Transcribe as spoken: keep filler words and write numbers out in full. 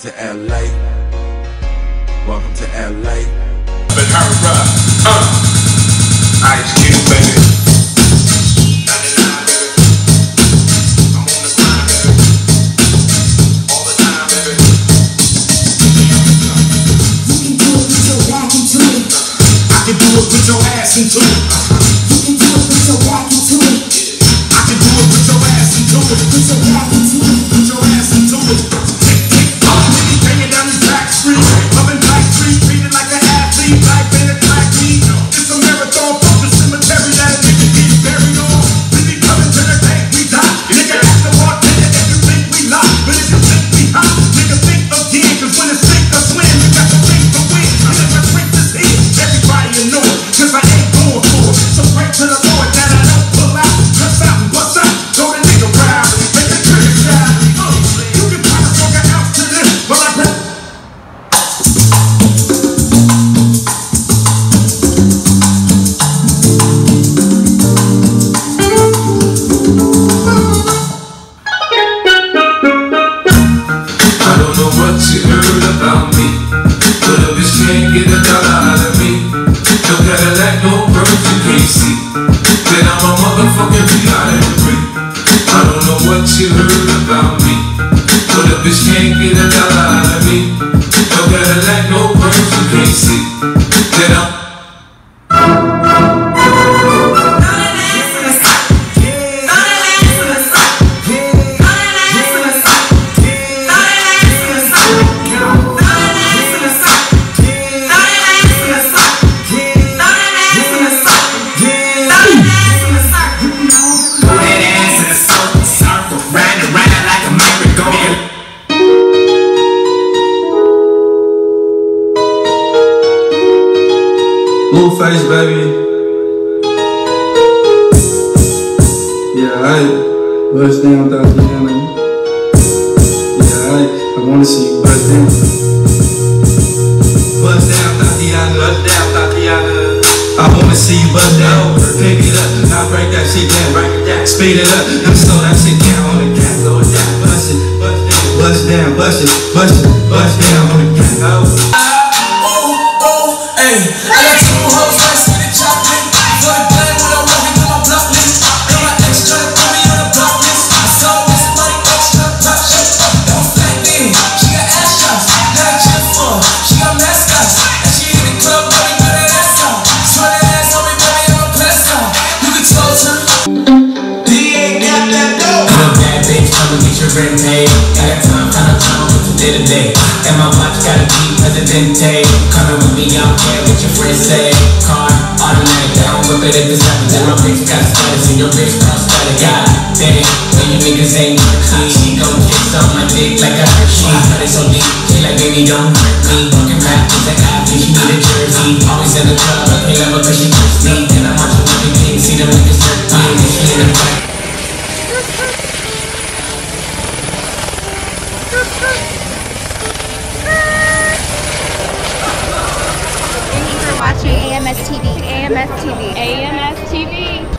to L A. Welcome to L A. But hurry up, uh, Ice Cube, baby. I'm on the grind, baby. All the time, baby. You can do it with your back into it. I can do it with your ass into it. You can do it with your back into it. I can do it with your ass into it. Put your back into it. Put your ass into it. Tick, tick, tock, nigga, banging down this back street. Loving Black Street, treated like an athlete. Life ain't a track meet. It's a marathon from the cemetery that a nigga gets buried on. We be coming to the day we die. Nigga, ask the bartender if you think we lie. But if you think we hot, nigga, think again. Cause when it's sink or swim, you got to think to win. And if I drink this in, everybody will know it. Cause I ain't going for it. So pray to the Lord that I don't pull out. Cuss out and bust out. Throw the nigga round. Make the trigger down. You can try to smoke an ounce to this, but I bet. I don't know what you heard about me, but a bitch can't get a dollar out of me. No Cadillac, no birds you can't see. Then I'm a motherfucking P I three. I don't know what you heard about me, but a bitch can't get a dollar out of me. No Cadillac, no birds you can't see. Then I'm Face, baby. Yeah, I bust down Tatiana. Yeah, I I wanna see you bust down. Bust down Tatiana. Bust down Tatiana. I wanna see you bust down. Pick it up, now break that shit down. Break it down. Speed it up, now slow that shit down on the cat. Slow it down. Bust it, bust down, bust it, bust it, bust down on the cat. Oh, oh, oh, hey. I got two hoes, nice with the chocolate. For the plan when I'm walking through my block list. And my ex tryna put me on the block list. I saw this money extra top shit. Don't flat in, she got ass shots. Not a chip for her, she got mascots. And she in the club, baby, with that ass on. Swear that ass on me, baby, I'm a class on. You can talk to me. D ain't got that dough. I'm a bad bitch, I'ma get your rent paid. Got a time, kinda time with the day to day. And my watch gotta be Presidente. Coming with me out there with your friends say. Car, automatic, down, whip it if it's happening. Then my bitch got status and your bitch got status. God damn, when you niggas ain't clean, she gon' kiss on my dick like I heard she. Cut it so deep, she like baby don't hurt me. Fucking rap is an athlete, she need a jersey. Always in the club, I can't love her cause she thirsty. And I'm watching everything, see them niggas hurt me. And she in the back. Watching A M S T V. A M S T V. A M S T V.